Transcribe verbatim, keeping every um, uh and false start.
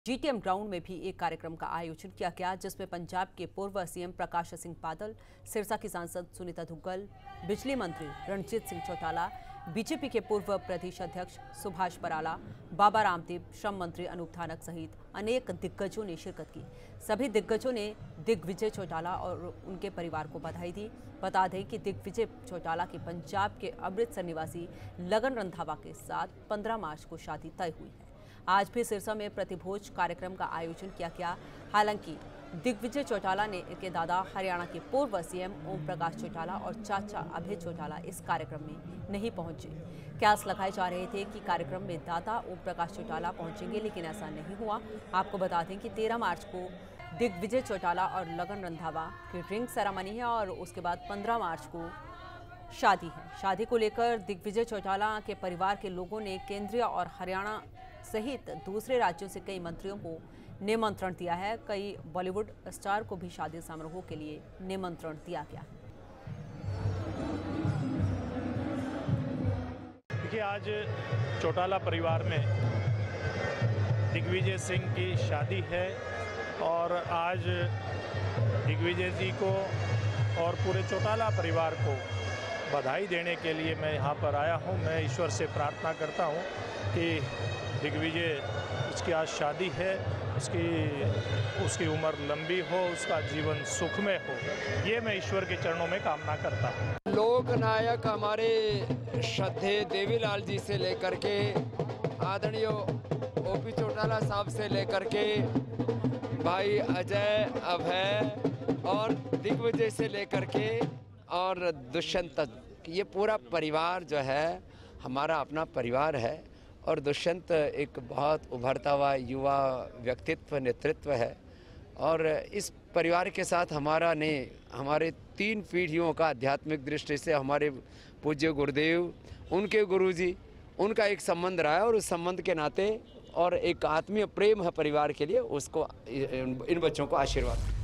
GTM ground में भी एक कार्यक्रम का आयोजन किया गया, जिसमें पंजाब के पूर्व सीएम प्रकाश सिंह बादल, सिरसा की सांसद सुनीता दुग्गल, बिजली मंत्री रणजीत सिंह चौटाला, बीजेपी के पूर्व प्रदेश अध्यक्ष सुभाष बराला, बाबा रामदेव, श्रम मंत्री अनूप धानक सहित अनेक दिग्गजों ने शिरकत की। सभी दिग्गजों ने दिग्विजय चौटाला और उनके परिवार को बधाई दी। बता दें कि दिग्विजय चौटाला की पंजाब के अमृतसर निवासी लगन रंधावा के साथ पंद्रह मार्च को शादी तय हुई है। आज भी सिरसा में प्रतिभोज कार्यक्रम का आयोजन किया गया। हालांकि दिग्विजय चौटाला ने के दादा हरियाणा के पूर्व सीएम ओम प्रकाश चौटाला और चाचा अभय चौटाला इस कार्यक्रम में नहीं पहुंचे। कयास लगाए जा रहे थे कि कार्यक्रम में दादा ओम प्रकाश चौटाला पहुंचेंगे, लेकिन ऐसा नहीं हुआ। आपको बता दें कि तेरह मार्च को दिग्विजय चौटाला और लगन रंधावा की रिंग सेरेमनी है और उसके बाद पंद्रह मार्च को शादी है। शादी को लेकर दिग्विजय चौटाला के परिवार के लोगों ने केंद्रीय और हरियाणा सहित दूसरे राज्यों से कई मंत्रियों को निमंत्रण दिया है। कई बॉलीवुड स्टार को भी शादी समारोह के लिए निमंत्रण दिया गया है। देखिए, आज चौटाला परिवार में दिग्विजय सिंह की शादी है और आज दिग्विजय जी को और पूरे चौटाला परिवार को बधाई देने के लिए मैं यहाँ पर आया हूँ। मैं ईश्वर से प्रार्थना करता हूँ कि दिग्विजय, उसकी आज शादी है, उसकी उसकी उम्र लंबी हो, उसका जीवन सुखमय हो, ये मैं ईश्वर के चरणों में कामना करता हूँ। लोक नायक हमारे श्रद्धे देवीलाल जी से लेकर के आदरणीय ओपी चौटाला साहब से लेकर के भाई अजय, अभय और दिग्विजय से लेकर के और दुष्यंत तक, ये पूरा परिवार जो है हमारा अपना परिवार है। और दुष्यंत एक बहुत उभरता हुआ युवा व्यक्तित्व, नेतृत्व है और इस परिवार के साथ हमारा ने हमारे तीन पीढ़ियों का आध्यात्मिक दृष्टि से हमारे पूज्य गुरुदेव, उनके गुरुजी, उनका एक संबंध रहा है और उस संबंध के नाते और एक आत्मीय प्रेम है परिवार के लिए, उसको इन बच्चों को आशीर्वाद।